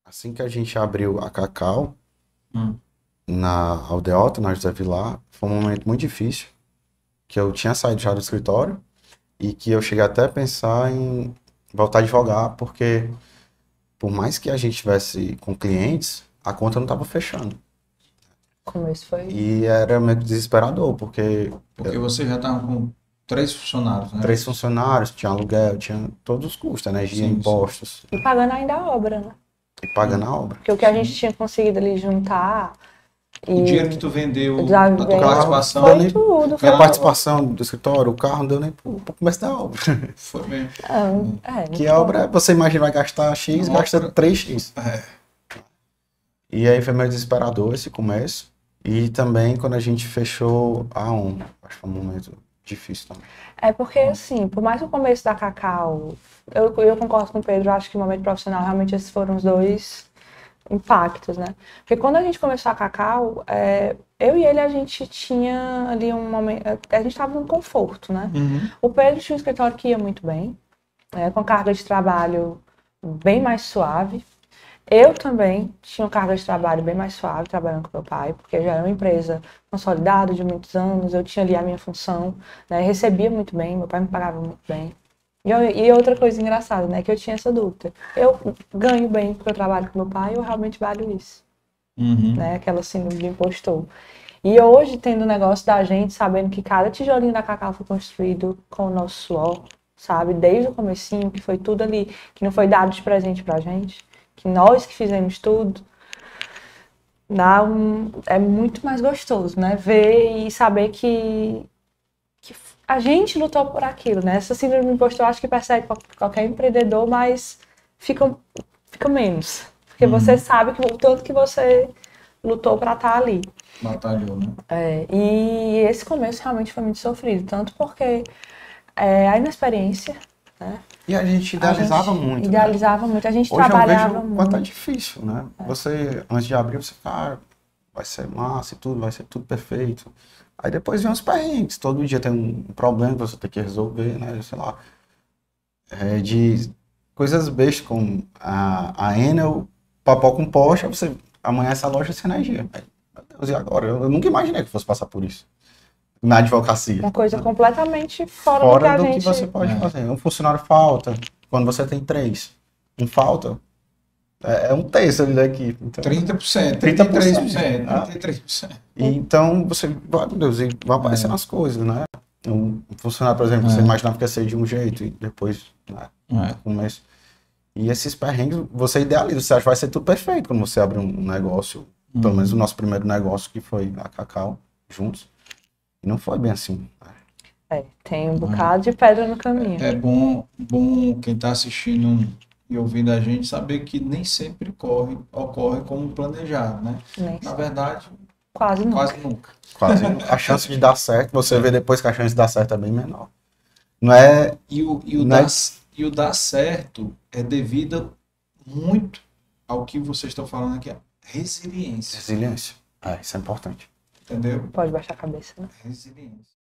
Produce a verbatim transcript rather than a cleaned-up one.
Assim que a gente abriu a Cacau, Hum. na Aldeota, na José Vilar, foi um momento muito difícil, que eu tinha saído já do escritório e que eu cheguei até a pensar em voltar a advogar, porque por mais que a gente tivesse com clientes, a conta não estava fechando. O começo foi. E era meio que desesperador, porque Porque você já estava com três funcionários, né? três funcionários, tinha aluguel, tinha todos os custos, energia, Sim, sim. impostos, E pagando ainda a obra, né? e pagando a obra. Porque o que a gente tinha conseguido ali juntar O e dinheiro que tu vendeu, já a tua veio- participação, Deu foi nem- tudo. Foi, Minha participação do escritório, o carro não deu nem pro, pro começo da obra. foi mesmo. Ah, é, Que muito a bom. obra, você imagina, vai gastar X, Uma gasta obra- três x. É. E aí foi meio desesperador esse começo. E também quando a gente fechou a ONU. Acho que foi um momento difícil também. É porque, assim, por mais que o começo da Cacau, eu, eu concordo com o Pedro, eu acho que o momento profissional, realmente esses foram os dois impactos, né? Porque quando a gente começou a Cacau, é, eu e ele, a gente tinha ali um momento, a gente estava num conforto, né? Uhum. O Pedro tinha um escritório que ia muito bem, né, com carga de trabalho bem mais suave. Eu também tinha uma carga de trabalho bem mais suave, trabalhando com meu pai, porque já era uma empresa consolidada de muitos anos, eu tinha ali a minha função, né, recebia muito bem, meu pai me pagava muito bem. E, eu- e outra coisa engraçada, né, que eu tinha essa dúvida. Eu ganho bem porque eu trabalho com meu pai, eu realmente valho isso, Uhum. né, aquela síndrome de impostor. E hoje, tendo o negócio da gente, sabendo que cada tijolinho da Cacau foi construído com o nosso suor, sabe? Desde o comecinho, que foi tudo ali, que não foi dado de presente pra gente, que nós que fizemos tudo, dá um, é muito mais gostoso, né? Ver e saber que, que a gente lutou por aquilo, né? Essa síndrome do impostor, eu acho que persegue qual- qualquer empreendedor, mas fica, fica menos. Porque você sabe que o tanto que você lutou pra estar ali. Batalhou, né? É, e esse começo realmente foi muito sofrido, tanto porque é, a inexperiência, né? E a gente A idealizava gente muito, né? idealizava muito, a gente Hoje eu trabalhava vejo o quanto é muito. difícil, né? Você, antes de abrir, você fala, ah, vai ser massa e tudo, vai ser tudo perfeito. Aí depois vem os perrengues, todo dia tem um problema que você tem que resolver, né? Sei lá, é de coisas bestas como a, a Enel, papel com Porsche, você amanhece a loja sem energia. Aí, meu Deus, e agora? Eu, eu nunca imaginei que fosse passar por isso. Na advocacia. Uma coisa completamente fora, do que Fora a do que gente. você pode É. fazer. Um funcionário falta, quando você tem três. Um falta, é, é um terço ali da equipe. Então, trinta por cento, trinta trinta por e três cento. por cento, Ah. trinta e três por cento. E então você, vai, meu Deus, e vai aparecendo É. as coisas, né? Um funcionário, por exemplo, você É. imaginava que ia ser de um jeito e depois, né, É. no começo. E esses perrengues, você idealiza, você acha que vai ser tudo perfeito quando você abre um negócio, pelo menos o nosso primeiro negócio que foi a Cacau, juntos. E não foi bem assim. É, tem um bocado de pedra no caminho. É bom, bom quem está assistindo e ouvindo a gente saber que nem sempre corre, ocorre como planejado, né? Nem Na sei. verdade, Quase nunca. quase nunca. Quase. A chance de dar certo, você vê depois que a chance de dar certo é bem menor. Não é. E o, e o, Né? dar, e o dar certo é devido muito ao que vocês estão falando aqui, a resiliência, Resiliência. É, isso é importante. entendeu? Pode baixar a cabeça, né? Resiliência.